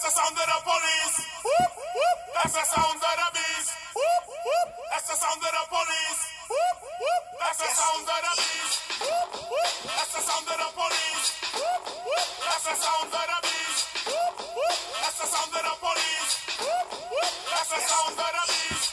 the sound of the police. Whoop, whoop. That's the sound of the beast. Whoop, whoop. That's the sound of the police. Whoop, whoop. That's the sound of the beast. Whoop, whoop. That's the sound of the police. Whoop, whoop. That's the sound of the beast. Whoop, whoop. That's the sound of the police. Whoop, whoop. That's the sound of the beast.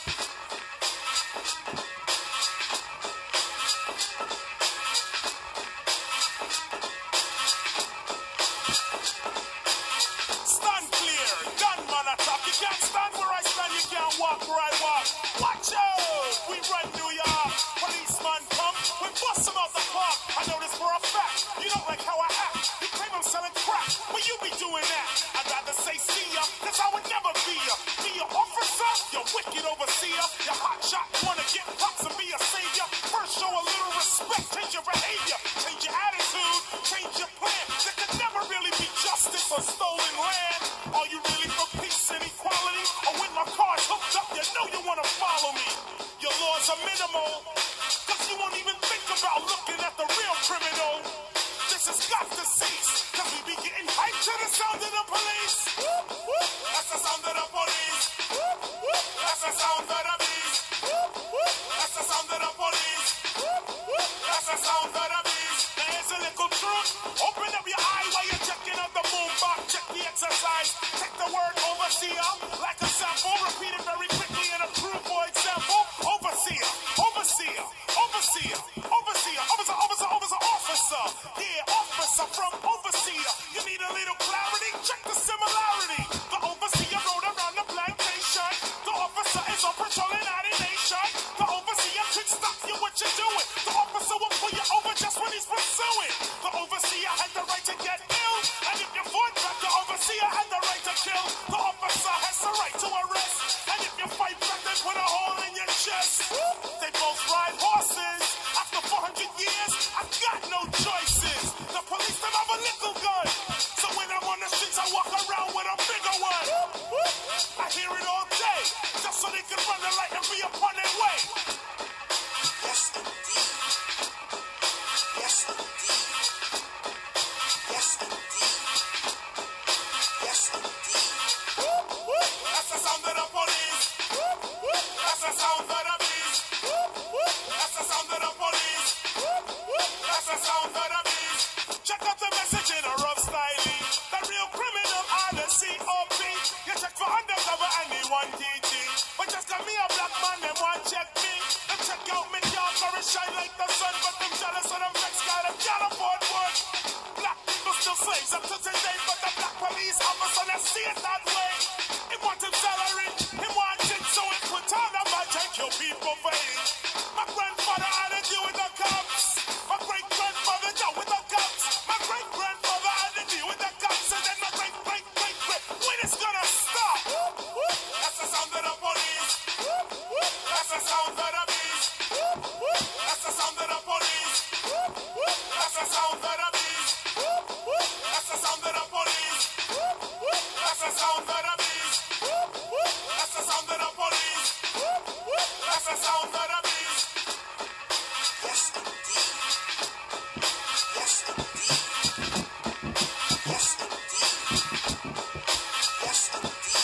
Stand clear, gunman attack. You can't stand where I stand, you can't walk where I walk. Watch out, we run New York. Policeman come, we bust him out the park. I know this for a fact, you don't like how I act. You claim I'm selling crack, well you be doing that. I'd rather say see ya, cause I would never be ya. Be your officer, you wicked overseer. You hot shot, wanna get pops and be a savior. First show a little respect, change your behavior. Change your attitude, change your plan. There could never really be justice on stolen land. Are you really for peace and equality? Or when my car's hooked up, you know you wanna follow me. Your laws are minimal, cause you won't even think about looking at the real criminal. This has got to cease, cause we be getting hyped to the sound of the police. Whoop, whoop. That's the sound of the police. Whoop, whoop. That's the sound of the beast. Whoop, whoop. That's the sound of the police. Whoop, whoop. That's the sound of the beast. Now here's a little truth. Open up your eye while you're checking out the boombox. Check the exercise. Take the word overseer like a sample. Repeat it very quickly and approve for example. Overseer, overseer, overseer, overseer, officer, officer, officer, officer. Yeah, officer from overseer. You need a little clarity? Check the similarity. The overseer rode around the plantation. The officer is on patrol in our nation. The overseer could stop you what you're doing. The officer will pull you over just when he's pursuing. The overseer had the right to get ill. And if you fought back, the overseer had the right to kill. The officer has the right to arrest. And if you fight back, they put a hole in your chest. They both ride horses. After 400 years, I got no choices. The police don't have a nickel gun. So when I'm on the streets, I walk around with a bigger one. I hear it all day, just so they can run the light and be upon their way. Yes, indeed. Yes, indeed. Yes, indeed. Yes, indeed. That's the sound of the police. That's the sound of the beast. That's the sound of the police. That's the sound of the beast. Check out the message in a rough styling. The real criminal are the COP. You check for undercover and they want DT. But just cause me a black man, they want check me. Them check out me down for it shine like the sun. But them jealous of them next guy, them can't afford one. Black people still slaves up to today. But the black police officer, they see it that way. He want him salary, he want it, so he put on a badge and kill people for it. My grandfather had to deal with the cops. My great-grandfather dealt with the cops. My great-grandfather had to deal with the cops. And then my great-great-great-great. When it's gonna stop? That's the sound of the police. That's the sound of the beast. That's the sound of the police. That's the sound of the beast. That's the sound of the police. That's the sound of the beast. That's the sound of the police. That's the sound of the beast. Yes, indeed. Yes, indeed. Yes, indeed. Yes, indeed.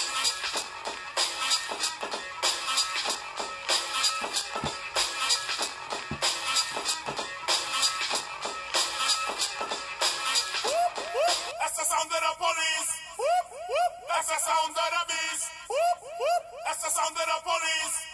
That's the sound of the police. That's the sound of the beast. That's the sound of the police.